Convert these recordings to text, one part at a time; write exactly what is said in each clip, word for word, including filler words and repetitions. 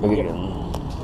Look at him.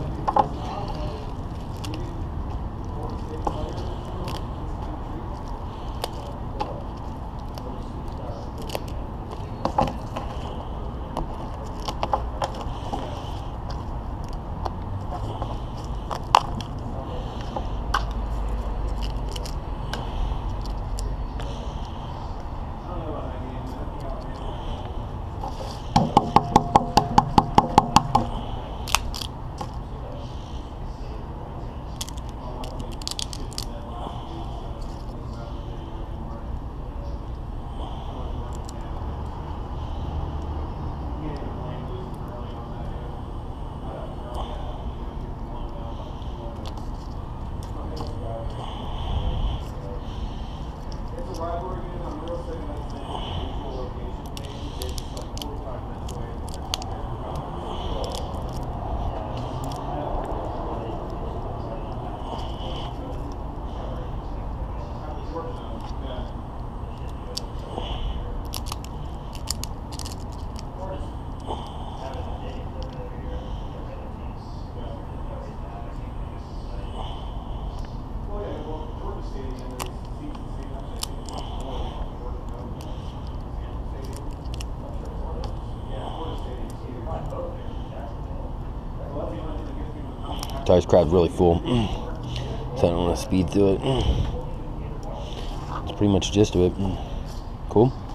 Tires crowd's really full, so I don't want to speed through it. That's pretty much the gist of it. Cool.